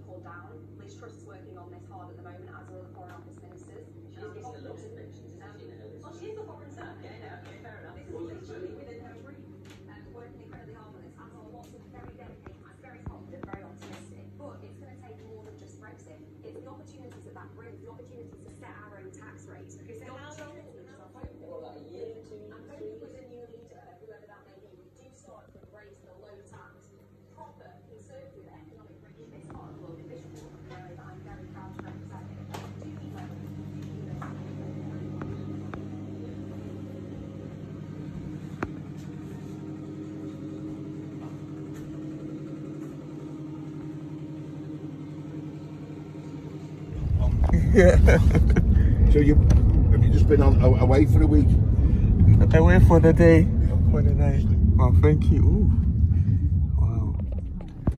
pulled down. Liz Truss is working on this hard at the moment, as are other Foreign Office ministers. She's getting a lot of mentions, isn't she? Well, she is the Foreign Secretary. Yeah, fair enough. This is literally within her brief, working incredibly hard on this, as are lots of very dedicated, very confident, very optimistic. But it's going to take more than just Brexit. It's the opportunities that brings, the opportunities to set our own tax rates. Because how long is it? Well, like a year, 2 years, I'm hoping with a new leader, whoever that may be, we do start to embrace the low tax, proper, conservative economic regime. It's part of the World Vision Board, that I'm very proud to represent. Do you think So have you just been away for a week? Away for the day, for the night. Oh, thank you. Ooh.